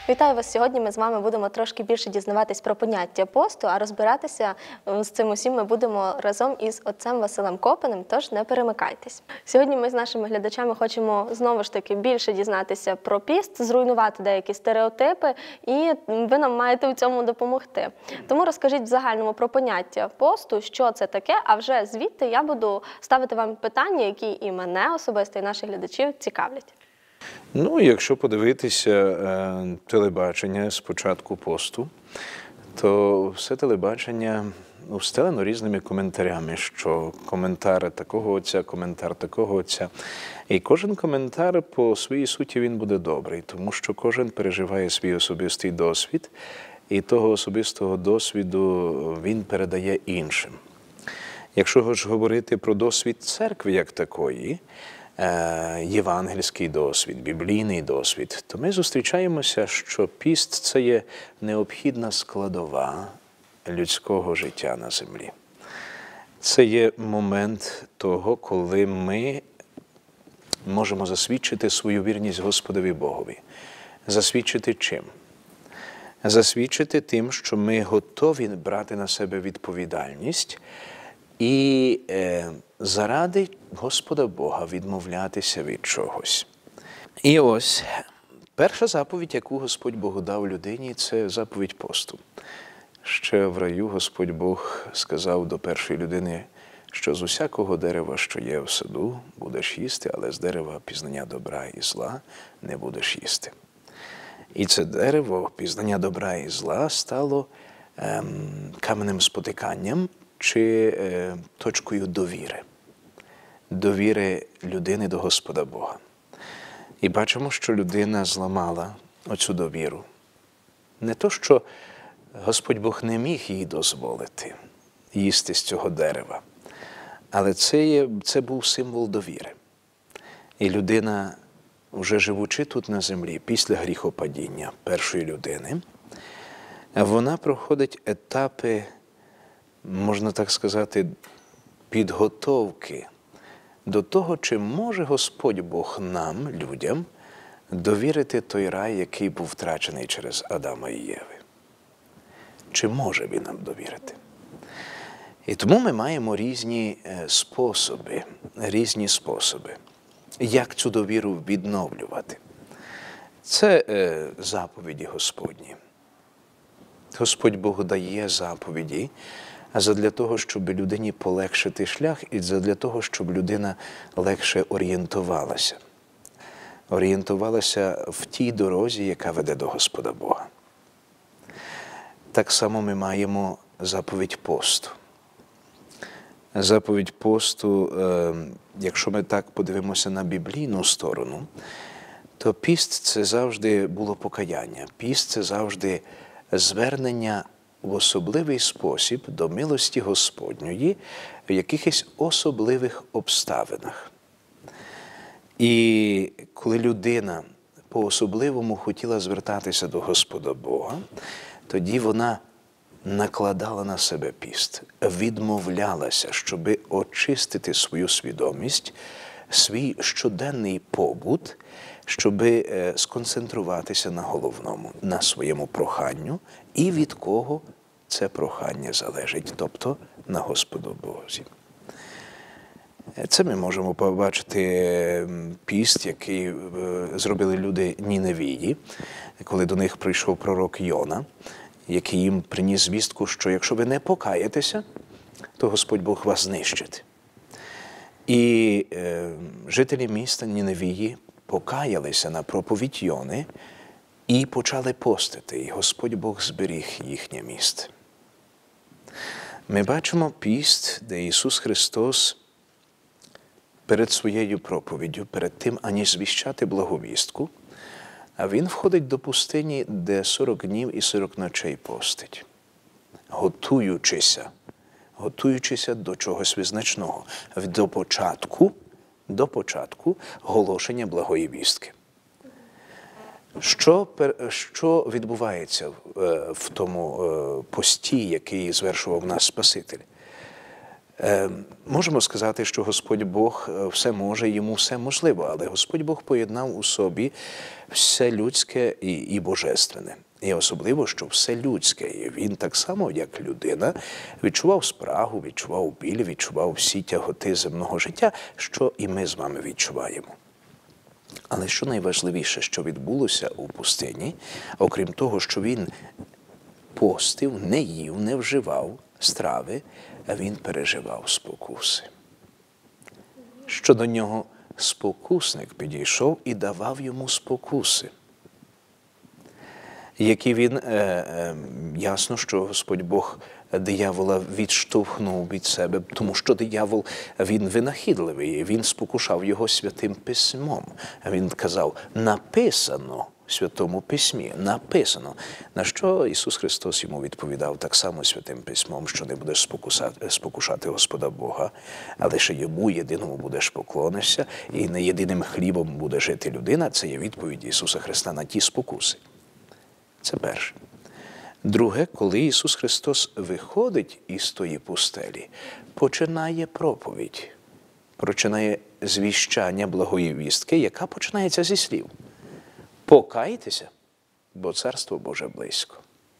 Вітаю вас! Сьогодні ми з вами будемо трошки більше дізнаватись про поняття посту, а розбиратися з цим усім ми будемо разом із отцем Василем Копанем, тож не перемикайтесь. Сьогодні ми з нашими глядачами хочемо знову ж таки більше дізнатися про піст, зруйнувати деякі стереотипи, і ви нам маєте у цьому допомогти. Тому розкажіть в загальному про поняття посту, що це таке, а вже звідти я буду ставити вам питання, які і мене особисто, і наших глядачів цікавлять. Ну, якщо подивитися телебачення з початку посту, то все телебачення встелено різними коментарями, що коментар такого отця, коментар такого отця. І кожен коментар по своїй суті він буде добрий, тому що кожен переживає свій особистий досвід, і того особистого досвіду він передає іншим. Якщо ж говорити про досвід церкви як такої, євангельський досвід, біблійний досвід, то ми зустрічаємося, що піст – це є необхідна складова людського життя на землі. Це є момент того, коли ми можемо засвідчити свою вірність Господові Богові. Засвідчити чим? Засвідчити тим, що ми готові брати на себе відповідальність і заради Господа Бога відмовлятися від чогось. І ось перша заповідь, яку Господь Бог дав людині, це заповідь посту. Ще в раю Господь Бог сказав до першої людини, що з усякого дерева, що є в саду, будеш їсти, але з дерева пізнання добра і зла не будеш їсти. І це дерево, пізнання добра і зла, стало каменем спотиканням чи точкою довіри. Довіри людини до Господа Бога. І бачимо, що людина зламала оцю довіру. Не то, що Господь Бог не міг їй дозволити їсти з цього дерева, але це був символ довіри. І людина, вже живучи тут на землі, після гріхопадіння першої людини, вона проходить етапи, можна так сказати, підготовки до того, чи може Господь Бог нам, людям, довірити той рай, який був втрачений через Адама і Єви. Чи може Він нам довірити? І тому ми маємо різні способи, як цю довіру відновлювати. Це заповіді Господні. Господь Бог дає заповіді, а задля того, щоб людині полегшити шлях, і задля того, щоб людина легше орієнтувалася. Орієнтувалася в тій дорозі, яка веде до Господа Бога. Так само ми маємо заповідь посту. Заповідь посту, якщо ми так подивимося на біблійну сторону, то піст – це завжди було покаяння. Піст – це завжди звернення в особливий спосіб до милості Господньої в якихось особливих обставинах. І коли людина по-особливому хотіла звертатися до Господа Бога, тоді вона накладала на себе піст, відмовлялася, щоби очистити свою свідомість, свій щоденний побут, щоби сконцентруватися на головному, на своєму проханню, і від кого це прохання залежить, тобто на Господу Бозі. Це ми можемо побачити піст, який зробили люди Ніневії, коли до них прийшов пророк Йона, який їм приніс звістку, що якщо ви не покаєтеся, то Господь Бог вас знищить. І жителі міста Ніневії покаялися на проповідь Йони і почали постити, і Господь Бог зберіг їхнє місце. Ми бачимо піст, де Ісус Христос перед своєю проповіддю, перед тим, аніж звіщати благовістку, а Він входить до пустині, де 40 днів і 40 ночей постить, готуючися до чогось визначного, до початку оголошення благої вістки. Що відбувається в тому пості, який звершував наш Спаситель? Можемо сказати, що Господь Бог все може, йому все можливо, але Господь Бог поєднав у собі все людське і божественне. І особливо, що все людське. І він так само, як людина, відчував спрагу, відчував біль, відчував всі тяготи земного життя, що і ми з вами відчуваємо. Але що найважливіше, що відбулося у пустині, окрім того, що він постив, не їв, не вживав страви, а він переживав спокуси. Що до нього спокусник підійшов і давав йому спокуси, які він, ясно, що Господь Бог диявола відштовхнув від себе, тому що диявол, він винахідливий, він спокушав його Святим Письмом. Він казав, написано в Святому Письмі, написано. На що Ісус Христос йому відповідав так само Святим Письмом, що не будеш спокушати Господа Бога, а лише йому єдиному будеш поклонишся, і не єдиним хлібом буде жити людина. Це є відповідь Ісуса Христа на ті спокуси. Це перше. Друге, коли Ісус Христос виходить із тої пустелі, починає проповідь, починає звіщання благої вістки, яка починається зі слів. Покайтеся, бо Царство Боже близько.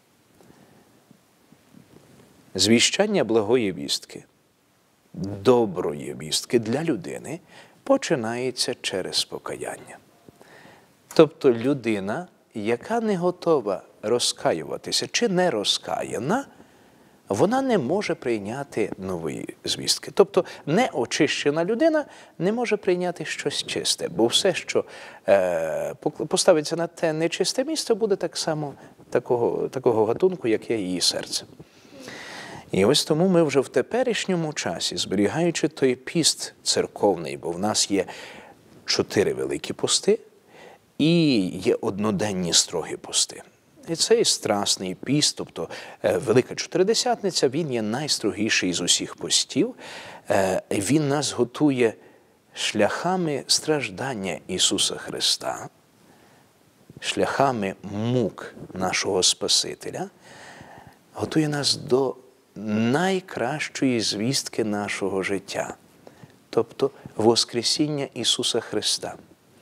Звіщання благої вістки, доброї вістки для людини починається через покаяння. Тобто людина, яка не готова розкаюватися чи не розкаяна, вона не може прийняти нової звістки. Тобто неочищена людина не може прийняти щось чисте, бо все, що поставиться на те нечисте місце, буде так само такого гатунку, як є її серце. І ось тому ми вже в теперішньому часі, зберігаючи той піст церковний, бо в нас є 4 великі пости, і є одноденні строгі пости. І цей страсний піст, тобто Велика Чотиридесятниця, він є найстрогіший з усіх постів. Він нас готує шляхами страждання Ісуса Христа, шляхами мук нашого Спасителя, готує нас до найкращої звістки нашого життя, тобто Воскресіння Ісуса Христа.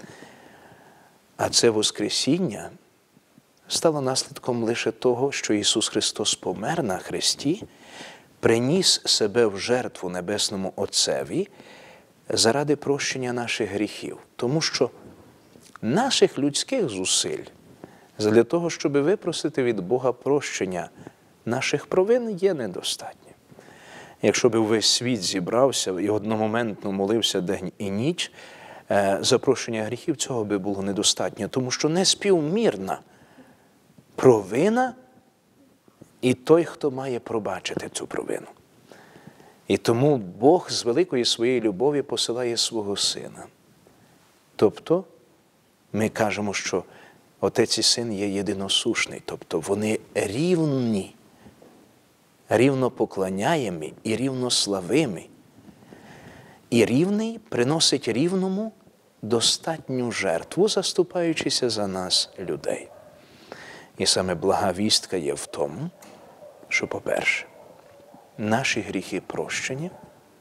А це Воскресіння стало наслідком лише того, що Ісус Христос помер на хресті, приніс себе в жертву Небесному Отцеві заради прощення наших гріхів. Тому що наших людських зусиль для того, щоб випросити від Бога прощення наших провин, є недостатньо. Якщо б весь світ зібрався і одномоментно молився день і ніч, за прощення гріхів цього би було недостатньо, тому що неспівмірна провина і той, хто має пробачити цю провину. І тому Бог з великої своєї любові посилає свого Сина. Тобто ми кажемо, що Отець і Син є єдиносушний, тобто вони рівні, рівнопоклоняємі і рівнославимі. І рівний приносить рівному достатню жертву, заступаючися за нас, людей. І саме блага вістка є в тому, що, по-перше, наші гріхи прощені,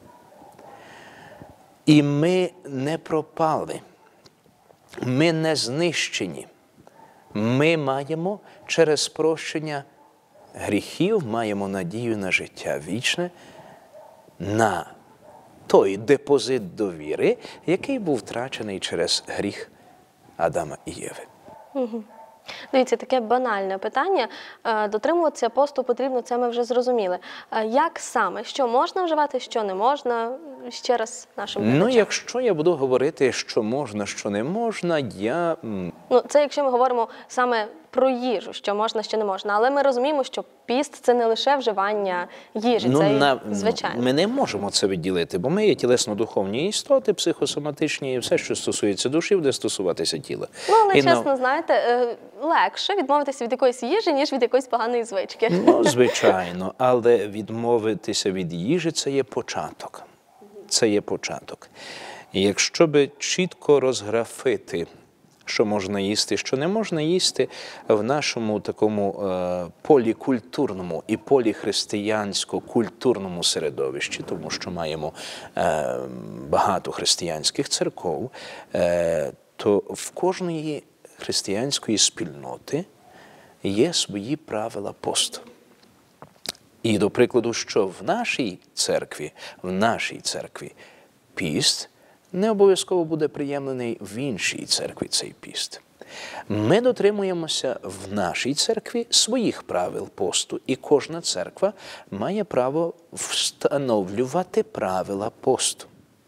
і ми не пропали, ми не знищені. Ми маємо через прощення гріхів, маємо надію на життя вічне, на той депозит довіри, який був втрачений через гріх Адама і Єви. Дивіться, таке банальне питання. Дотримуватися посту потрібно, це ми вже зрозуміли. Як саме? Що можна вживати, що не можна? Ще раз нашим глядачам. Якщо я буду говорити, що можна, що не можна, це якщо ми говоримо саме про їжу, що можна, що не можна. Але ми розуміємо, що піст – це не лише вживання їжі, це звичайно. Ми не можемо це відділити, бо ми є тілесно-духовні істоти, психосоматичні, і все, що стосується душі, буде стосуватися тіла. Але, чесно, знаєте, легше відмовитися від якоїсь їжі, ніж від якоїсь поганої звички. Звичайно, але відмовитися від їжі – це є початок. Це є початок. І якщо би чітко розграфити, що можна їсти, що не можна їсти в нашому такому полікультурному і поліхристиянсько-культурному середовищі, тому що маємо багато християнських церков, то в кожної християнської спільноти є свої правила посту. І, до прикладу, що в нашій церкві піст не обов'язково буде приємлений в іншій церкві цей піст. Ми дотримуємося в нашій церкві своїх правил посту, і кожна церква має право встановлювати правила посту.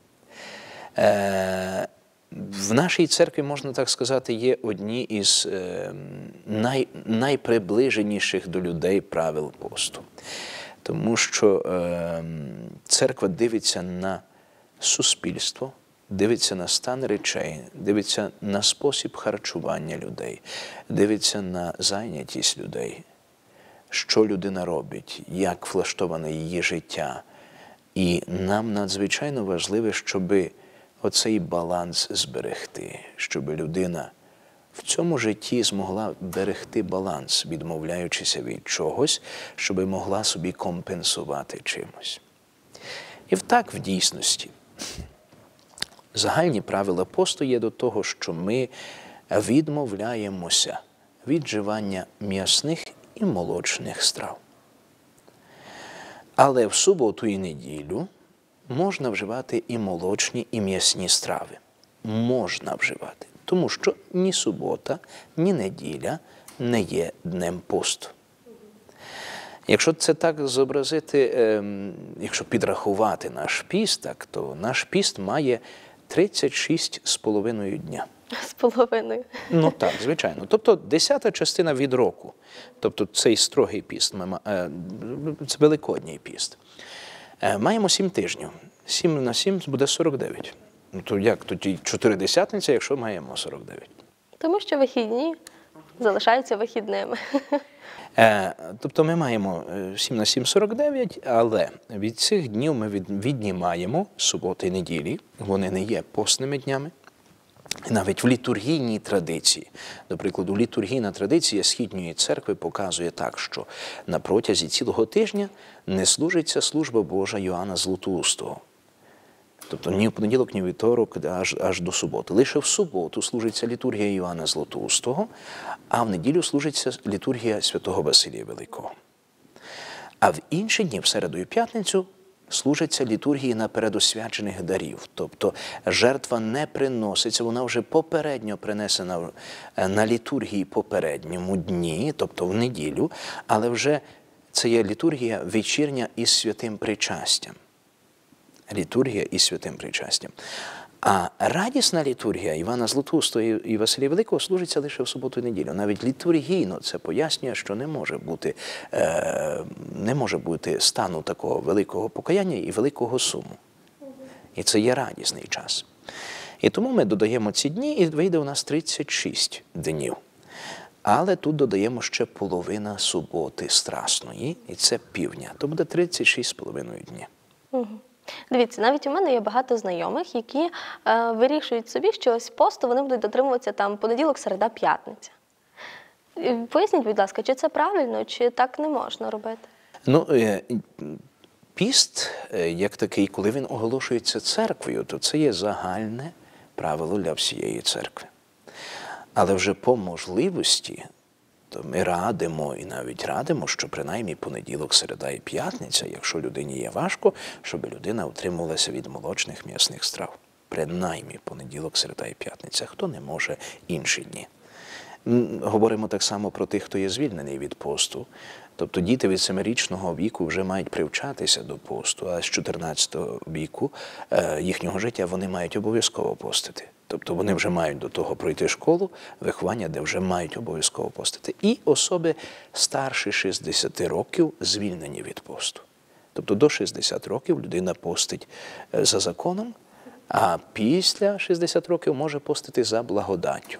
В нашій церкві, можна так сказати, є одні із найприближеніших до людей правил посту. Тому що церква дивиться на суспільство, дивиться на стан речей, дивиться на спосіб харчування людей, дивиться на зайнятість людей, що людина робить, як влаштоване її життя. І нам надзвичайно важливо, щоби оцей баланс зберегти, щоб людина в цьому житті змогла берегти баланс, відмовляючися від чогось, щоб могла собі компенсувати чимось. І так в дійсності загальні правила посту є до того, що ми відмовляємося від вживання м'ясних і молочних страв. Але в суботу і неділю можна вживати і молочні, і м'ясні страви. Можна вживати. Тому що ні субота, ні неділя не є днем посту. Якщо це так зобразити, якщо підрахувати наш піст, так, то наш піст має 36,5 дня. З половиною. Ну так, звичайно. Тобто 10-та частина від року. Тобто цей строгий піст, це Великодній піст. Маємо 7 тижнів. 7 на 7 буде 49. Ну то як тоді 4/10, якщо маємо 49? Тому що вихідні залишаються вихідними. Тобто ми маємо 7 на 7 – 49, але від цих днів ми віднімаємо суботи і неділі, вони не є постними днями. І навіть в літургійній традиції, до прикладу, літургійна традиція Східної церкви показує так, що на протязі цілого тижня не служиться служба Божа Йоанна Златоустого. Тобто ні в понеділок, ні в вівторок, аж до суботи. Лише в суботу служиться літургія Йоанна Златоустого, а в неділю служиться літургія святого Василія Великого. А в інші дні, в середу і п'ятницю, служаться літургії на передосвячених дарів. Тобто жертва не приноситься, вона вже попередньо принесена на літургії попередньому дні, тобто в неділю, але вже це є літургія вечірня із святим причастям. Літургія із святим причастям. А радісна літургія Івана Златоустого і Василія Великого служиться лише в суботу і неділю. Навіть літургійно це пояснює, що не може бути стану такого великого покаяння і великого суму. І це є радісний час. І тому ми додаємо ці дні, і вийде у нас 36 днів. Але тут додаємо ще половина суботи страсної, і це півдня. То буде 36,5 дні. Дивіться, навіть у мене є багато знайомих, які вирішують собі, що ось посту вони будуть дотримуватися там понеділок, середа, п'ятниця. Поясніть, будь ласка, чи це правильно, чи так не можна робити? Ну, піст, як такий, коли він оголошується церквою, то це є загальне правило для всієї церкви. Але вже по можливості, то ми радимо і навіть радимо, що принаймні понеділок, середа і п'ятниця, якщо людині є важко, щоб людина утримувалася від молочних м'ясних страв. Принаймні понеділок, середа і п'ятниця. Хто не може, інші дні. Говоримо так само про тих, хто є звільнений від посту. Тобто діти від 7-річного віку вже мають привчатися до посту, а з 14-го віку їхнього життя вони мають обов'язково постити. Тобто вони вже мають до того пройти школу, виховання, де вже мають обов'язково постити. І особи старші 60 років звільнені від посту. Тобто до 60 років людина постить за законом, а після 60 років може постити за благодаттю.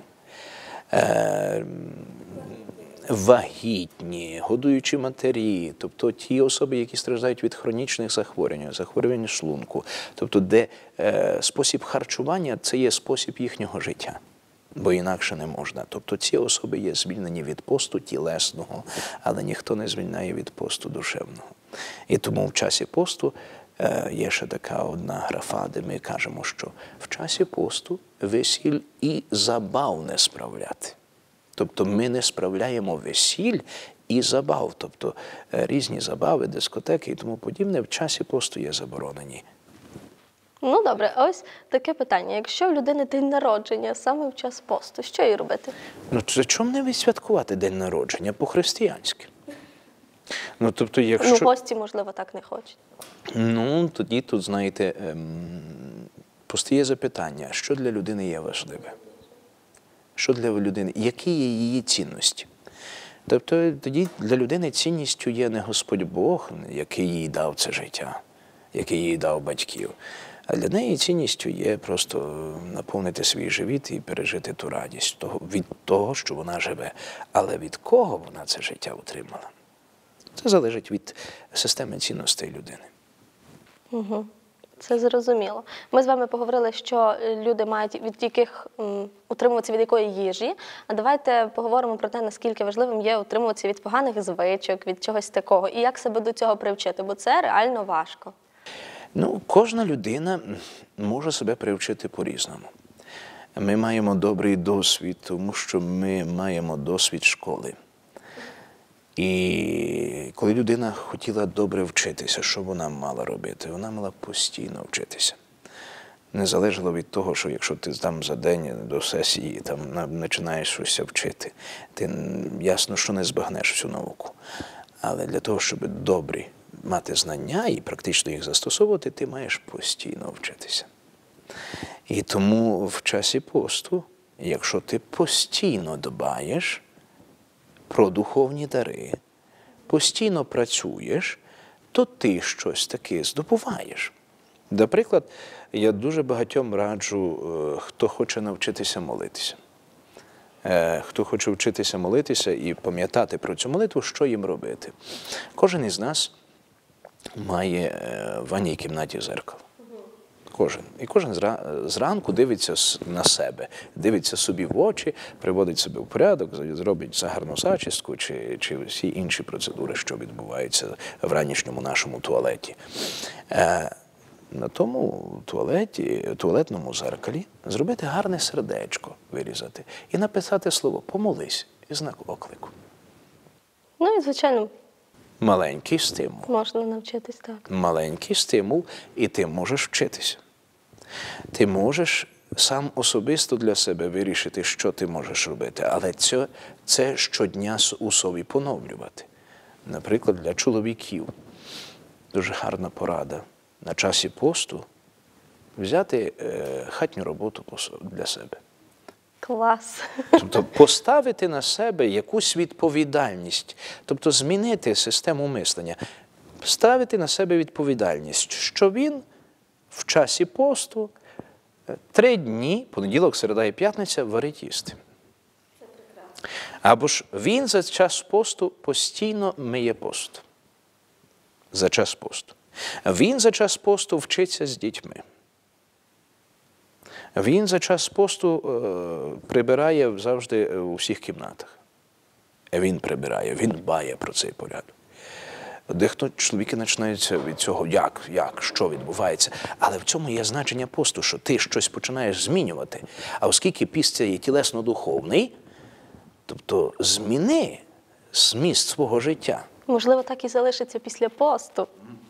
Вагітні, годуючі матері, тобто ті особи, які страждають від хронічних захворювань шлунку, тобто де спосіб харчування – це є спосіб їхнього життя. бо інакше не можна. Тобто ці особи є звільнені від посту тілесного, але ніхто не звільняє від посту душевного. І тому в часі посту є ще така одна графа, де ми кажемо, що в часі посту весіль і забав не справляти. Тобто ми не справляємо весіль і забав. Тобто різні забави, дискотеки і тому подібне в часі посту є заборонені. Ну добре, а ось таке питання. Якщо в людини день народження саме в час посту, що їй робити? Ну, чому не відсвяткувати день народження по-християнськи? Ну, тобто, якщо... Ну, гості, можливо, так не хочуть. Ну, тоді тут, знаєте, постає запитання, що для людини є важливе? Що для людини, які є її цінності? Тобто, тоді для людини цінністю є не Господь Бог, який їй дав це життя, який їй дав батьків, а для неї цінністю є просто наповнити свій живіт і пережити ту радість від того, що вона живе. Але від кого вона це життя отримала? Це залежить від системи цінностей людини. Угу. Це зрозуміло. Ми з вами поговорили, що люди мають утримуватися від якої їжі. А давайте поговоримо про те, наскільки важливим є утримуватися від поганих звичок, від чогось такого. І як себе до цього привчити, бо це реально важко. Ну, кожна людина може себе привчити по-різному. Ми маємо добрий досвід, тому що ми маємо досвід школи. І коли людина хотіла добре вчитися, що вона мала робити? Вона мала постійно вчитися. Не залежало від того, що якщо ти там за день до сесії там починаєш щось вчити, ти ясно, що не збагнеш всю науку. Але для того, щоб добре мати знання і практично їх застосовувати, ти маєш постійно вчитися. І тому в часі посту, якщо ти постійно дбаєш про духовні дари, постійно працюєш, то ти щось таке здобуваєш. Наприклад, я дуже багатьом раджу, хто хоче навчитися молитися. Хто хоче вчитися молитися і пам'ятати про цю молитву, що їм робити. Кожен із нас має в ванній кімнаті зеркало. Кожен. І кожен зранку дивиться на себе, дивиться собі в очі, приводить себе в порядок, зробить гарну зачістку чи всі інші процедури, що відбуваються в ранішньому нашому туалеті. На тому туалетному зеркалі зробити гарне сердечко, вирізати і написати слово «помолись» і знак оклику. Ну і, звичайно, маленький стимул. Можна навчитись, так. Маленький стимул, і ти можеш вчитися. Ти можеш сам особисто для себе вирішити, що ти можеш робити, але це щодня у собі поновлювати. Наприклад, для чоловіків дуже гарна порада на часі посту взяти хатню роботу для себе. Клас. Тобто поставити на себе якусь відповідальність, тобто змінити систему мислення, ставити на себе відповідальність, що він в часі посту 3 дні, понеділок, середа і п'ятниця, варить їсти. Або ж він за час посту постійно миє пост. За час посту. Він за час посту вчиться з дітьми. Він за час посту прибирає завжди у всіх кімнатах. Він прибирає, він дбає про цей порядок. Дехто чоловіки починаються від цього, що відбувається. Але в цьому є значення посту, що ти щось починаєш змінювати. А оскільки піст це є тілесно-духовний, тобто зміни зміст свого життя. Можливо, так і залишиться після посту.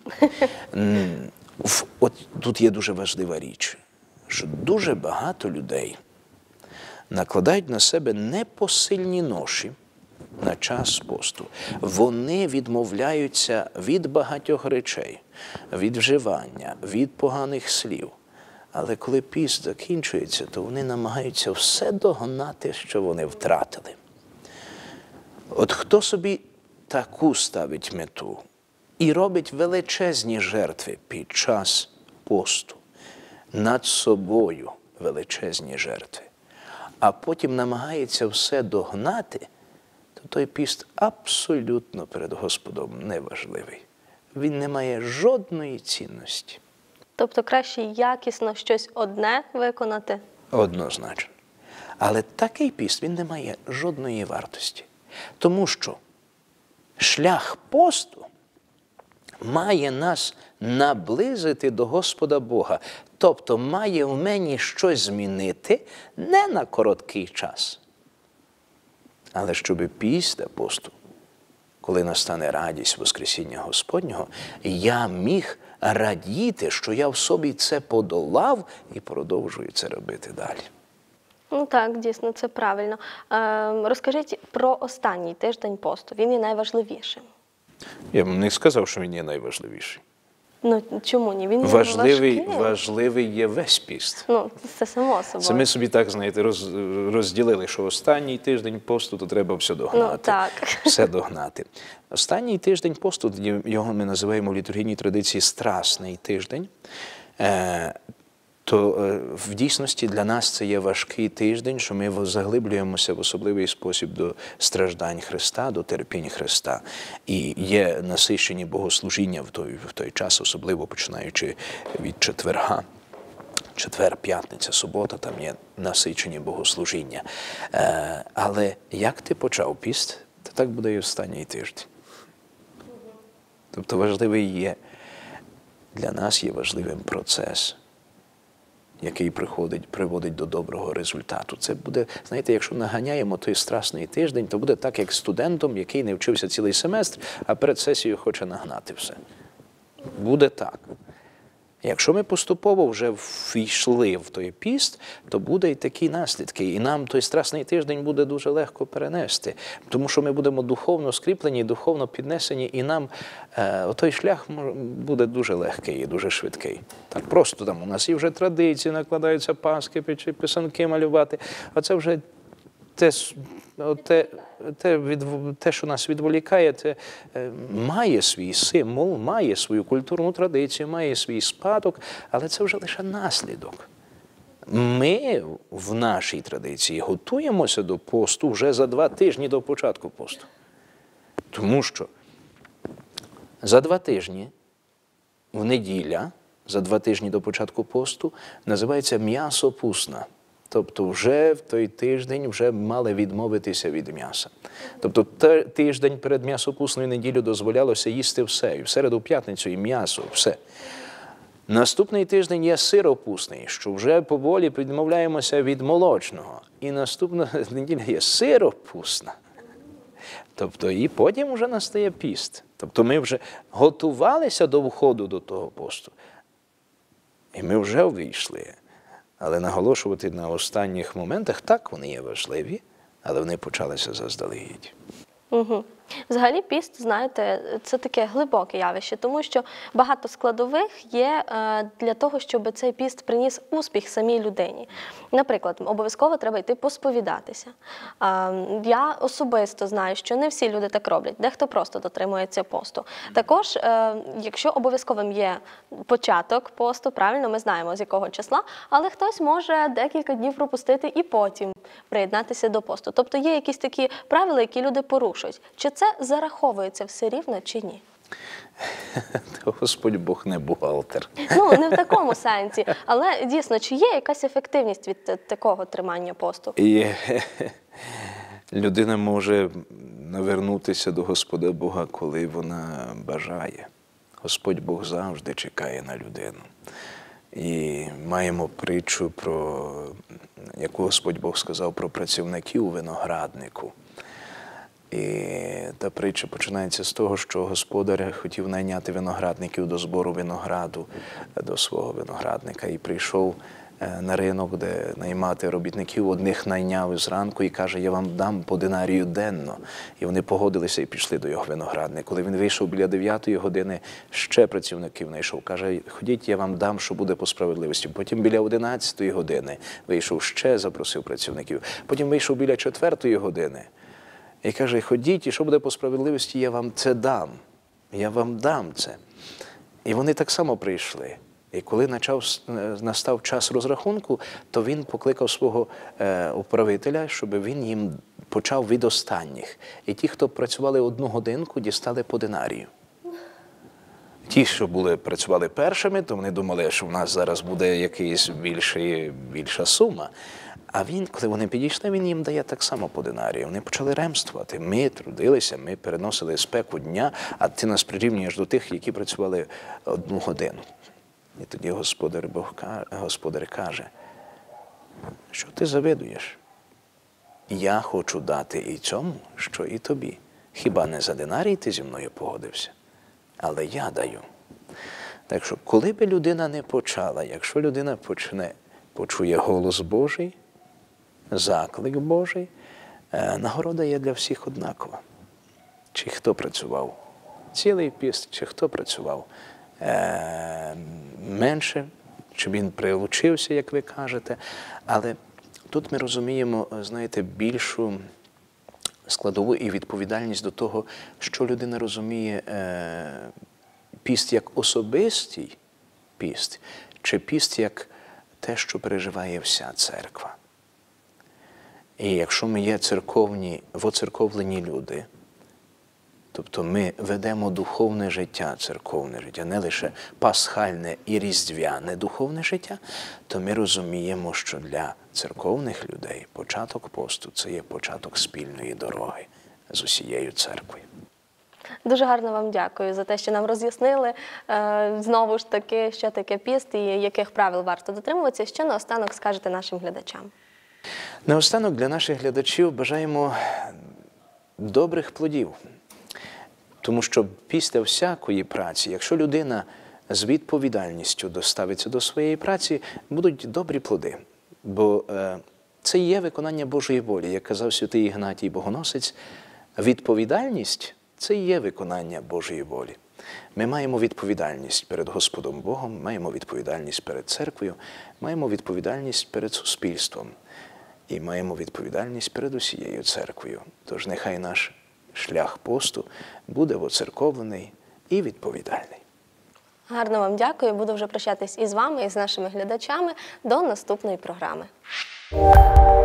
От тут є дуже важлива річ, що дуже багато людей накладають на себе непосильні ноші на час посту. Вони відмовляються від багатьох речей, від вживання, від поганих слів. Але коли піст закінчується, то вони намагаються все догнати, що вони втратили. От хто собі таку ставить мету і робить величезні жертви під час посту, над собою величезні жертви, а потім намагається все догнати, то той піст абсолютно перед Господом неважливий. Він не має жодної цінності. Тобто краще якісно щось одне виконати? Однозначно. Але такий піст, він не має жодної вартості. Тому що шлях посту має нас наблизити до Господа Бога. Тобто має в мені щось змінити не на короткий час, але щоб після посту, коли настане радість Воскресіння Господнього, я міг радіти, що я в собі це подолав і продовжую це робити далі. Ну так, дійсно, це правильно. Розкажіть про останній тиждень посту. Він є найважливішим. Я б не сказав, що він є найважливіший. Ну, чому ні? Він важкий. Важливий є весь піст. Ну, це само собою. Це ми собі так, знаєте, розділили, що останній тиждень посту, то треба все догнати. Ну, так. Все догнати. Останній тиждень посту, його ми називаємо в літургійній традиції страсний тиждень, то в дійсності для нас це є важкий тиждень, що ми заглиблюємося в особливий спосіб до страждань Христа, до терпінь Христа. І є насичені богослужіння в той час, особливо починаючи від четверга. Четвер, п'ятниця, субота, там є насичені богослужіння. Але як ти почав піст, то так буде і останній тиждень. Тобто важливий є, для нас є важливим процес, який приводить до доброго результату. Це буде, знаєте, якщо наганяємо той страсний тиждень, то буде так, як студентом, який не вчився цілий семестр, а перед сесією хоче нагнати все. Буде так. Якщо ми поступово вже війшли в той піст, то буде і такі наслідки. І нам той страсний тиждень буде дуже легко перенести. Тому що ми будемо духовно скріплені, духовно піднесені, і нам той шлях буде дуже легкий і дуже швидкий. Так просто там у нас і вже традиції, накладаються паски, писанки малювати. Оце вже те, що нас відволікає, це має свій символ, має свою культурну традицію, має свій спадок, але це вже лише наслідок. Ми в нашій традиції готуємося до посту вже за 2 тижні до початку посту. Тому що за 2 тижні, в неділя, за 2 тижні до початку посту, називається м'ясо пусна. Тобто вже в той тиждень вже мали відмовитися від м'яса. Тобто тиждень перед м'ясопусною неділю дозволялося їсти все. І в середу, в п'ятницю, і м'ясо, все. Наступний тиждень є сиропусний, що вже поволі відмовляємося від молочного. І наступна неділя є сиропусна. Тобто і потім вже настає піст. Тобто ми вже готувалися до входу до того посту. І ми вже увійшли. Але наголошувати на останніх моментах, так, вони є важливі, але вони почалися заздалегідь. Угу. Взагалі піст, знаєте, це таке глибоке явище, тому що багато складових є для того, щоб цей піст приніс успіх самій людині. Наприклад, обов'язково треба йти посповідатися. Я особисто знаю, що не всі люди так роблять, дехто просто дотримується посту. Також, якщо обов'язковим є початок посту, правильно, ми знаємо, з якого числа, але хтось може декілька днів пропустити і потім приєднатися до посту. Тобто є якісь такі правила, які люди порушують. Чи це зараховується все рівно чи ні? Господь Бог не бухгалтер. Ну, не в такому сенсі. Але дійсно, чи є якась ефективність від такого тримання посту? І людина може навернутися до Господа Бога, коли вона бажає. Господь Бог завжди чекає на людину. І маємо притчу, яку Господь Бог сказав про працівників у винограднику. І та притча починається з того, що господар хотів найняти виноградників до збору винограду до свого виноградника. І прийшов на ринок, де наймати робітників, одних найняв зранку і каже, я вам дам по динарію денно. І вони погодилися і пішли до його виноградника. Коли він вийшов біля 9-ї години, ще працівників знайшов. Каже, ходіть, я вам дам, що буде по справедливості. Потім біля 11-ї години вийшов, ще запросив працівників. Потім вийшов біля 4-ї години. І каже, ходіть, і що буде по справедливості, я вам це дам. Я вам дам це. І вони так само прийшли. І коли настав час розрахунку, то він покликав свого управителя, щоб він їм почав від останніх. І ті, хто працювали 1 годинку, дістали по динарію. Ті, що працювали першими, то вони думали, що в нас зараз буде якась більша сума. А він, коли вони підійшли, він їм дає так само по динарію. Вони почали ремствувати. Ми трудилися, ми переносили спеку дня, а ти нас прирівнюєш до тих, які працювали 1 годину. І тоді Господар каже, що ти завидуєш? Я хочу дати і цьому, що і тобі. Хіба не за динарій ти зі мною погодився? Але я даю. Так що, коли би людина не почала, якщо людина почує голос Божий, заклик Божий, нагорода є для всіх однакова. Чи хто працював цілий піст, чи хто працював менше, чи він прилучився, як ви кажете. Але тут ми розуміємо, знаєте, більшу складову і відповідальність до того, що людина розуміє піст як особистий піст, чи піст як те, що переживає вся церква. І якщо ми є воцерковлені люди, тобто ми ведемо духовне життя, церковне життя, не лише пасхальне і різдвяне духовне життя, то ми розуміємо, що для церковних людей початок посту – це є початок спільної дороги з усією церквою. Дуже гарно вам дякую за те, що нам роз'яснили знову ж таки, що таке піст і яких правил варто дотримуватися. Що наостанок скажете нашим глядачам? Наостанок для наших глядачів бажаємо добрих плодів. Тому що після всякої праці, якщо людина з відповідальністю доставиться до своєї праці, будуть добрі плоди. Бо це є виконання Божої волі. Як казав святий Ігнатій Богоносець, відповідальність – це є виконання Божої волі. Ми маємо відповідальність перед Господом Богом, маємо відповідальність перед церквою, маємо відповідальність перед суспільством і маємо відповідальність перед усією церквою. Тож нехай наш шлях посту буде воцерковлений і відповідальний. Гарно вам дякую. Буду вже прощатись і з вами, і з нашими глядачами. До наступної програми.